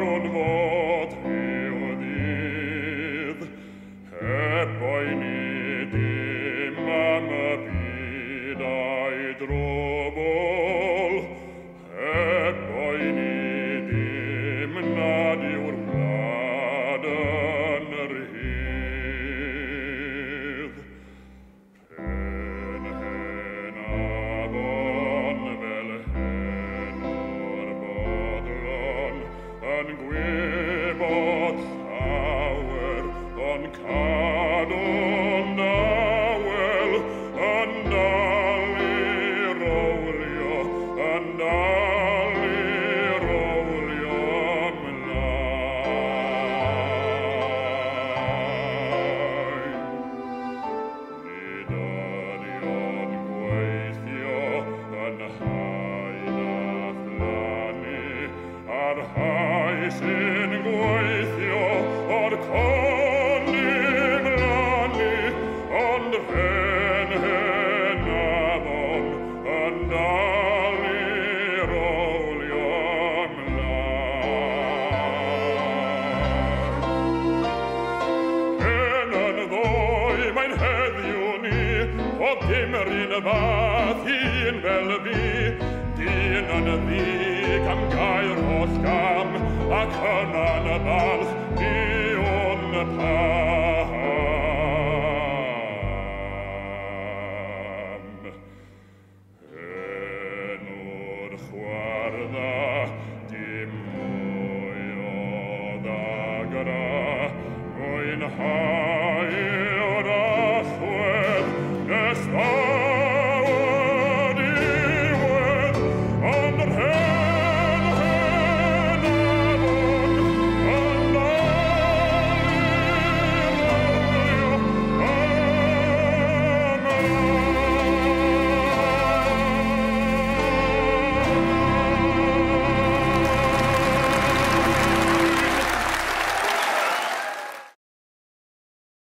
non vot eodid, e poi nidim am pidai drobol, e poi nidim nadiur vladen rhyd. Pen hen avon vel hen o'r bodlon, yn gwybod llawer, yn cadw'n dawel, yn dal i rowlio, yn dal i rowlio ymlaen. Nid ydi'n gweithio yn haen a phlannu, a'r hai sy'n gweithio o'r conig lani, ond hen afon yn dal i rowlio ymlaen. Hen yn ddoi mae'n heddiw ni, o gymryn fath un fel fi, dyn yn ddig am gair o sgam, ac yna'n falch ni o'n pa.